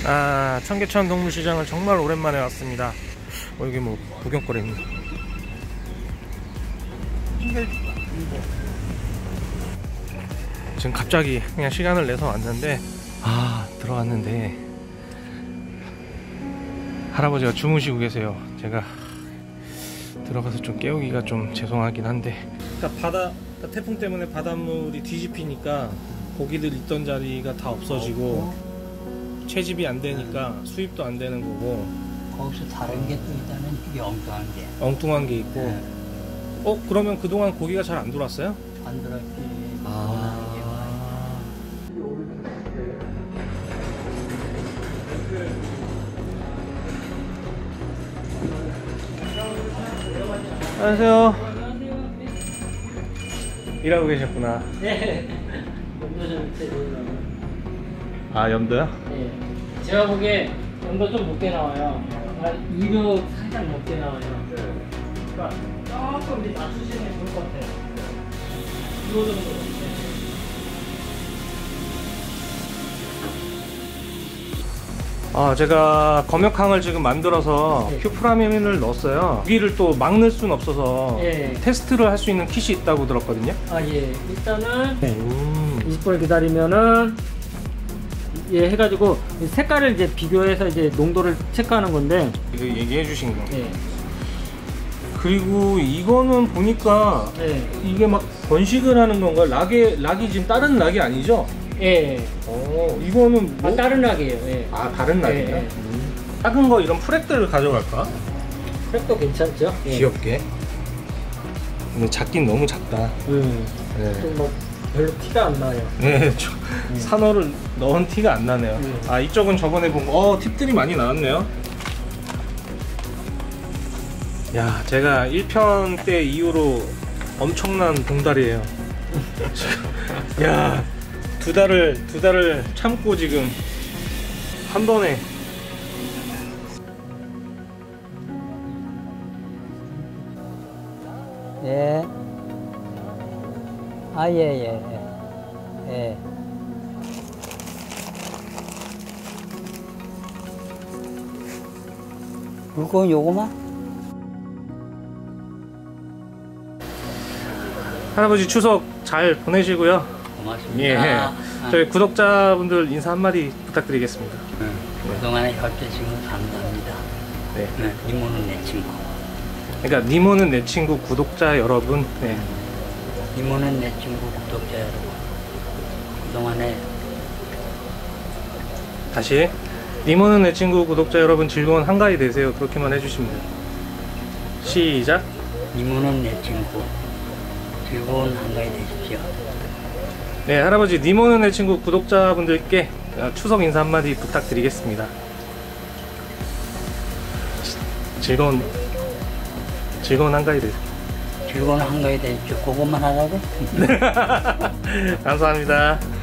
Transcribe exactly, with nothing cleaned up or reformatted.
아, 청계천 동물시장을 정말 오랜만에 왔습니다. 어, 여기 뭐 구경거리 있네. 지금 갑자기 그냥 시간을 내서 왔는데, 아, 들어왔는데 할아버지가 주무시고 계세요. 제가 들어가서 좀 깨우기가 좀 죄송하긴 한데, 그러니까 바다, 그러니까 태풍 때문에 바닷물이 뒤집히니까 고기들 있던 자리가 다 없어지고 채집이 안 되니까 수입도 안 되는 거고. 거기서 다른 게 또 있다는 이게 엉뚱한 게 엉뚱한 게 있고. 네. 어, 그러면 그동안 고기가 잘 안 들어왔어요? 안 들었지. 아. 안녕하세요. 일하고 계셨구나. 네. 염도 좀 있어요. 아, 염도요? 네. 제가 보기에 염도 좀 높게 나와요. 한 이륙 살짝 높게 나와요. 그러니까 조금 이제 낮추시는 게 좋을 것 같아요. 이거 정도. 아, 제가 검역항을 지금 만들어서 네. 큐프라민을 넣었어요. 고기를 또 막 넣을 수는 없어서 네. 테스트를 할 수 있는 kit이 있다고 들었거든요. 아, 예. 일단은 네. 음. 이십 분을 기다리면은 예 해가지고 색깔을 이제 비교해서 이제 농도를 체크하는 건데. 이거 얘기해 주신 거. 예. 그리고 이거는 보니까 예. 이게 막 번식을 하는 건가? 락이, 락이 지금 다른 락이 아니죠? 예. 어, 이거는 뭐? 아, 다른 락이에요. 예. 아, 다른 락이에요? 예. 음. 작은 거 이런 프렉들을 가져갈까? 색도 괜찮죠? 예. 귀엽게. 근데 작긴 너무 작다. 음. 네. 뭐 별로 티가 안 나요. 네, 저, 음. 산호를 넣은 티가 안 나네요. 음. 아, 이쪽은 저번에 본 거, 어, 팁들이 많이 나왔네요. 야, 제가 일 편 때 이후로 엄청난 봉다리예요. 야, 두 달을 두 달을 참고 지금 한 번에. 예. 아, 예, 예, 예. 예. 물건 요거만? 할아버지 추석 잘 보내시고요. 고맙습니다. 예. 아, 저희 구독자분들 인사 한마디 부탁드리겠습니다. 응. 그동안에 협조해주셔서 감사합니다. 네. 네. 이모는 내 친구. 그러니까 니모는 내 친구 구독자 여러분. 네. 이모는 내 친구 구독자 여러분. 그동안에 다시 니모는 내 친구 구독자 여러분 즐거운 한가위 되세요. 그렇게만 해주시면 돼요. 시작. 이모는 내 친구 즐거운 한가위 되십시오. 네, 할아버지 니모는 내 친구 구독자분들께 추석 인사 한마디 부탁드리겠습니다. 즐거운 즐거운 한가위 되세요. 즐거운 한가위 되십시오. 그것만 하라고? 감사합니다.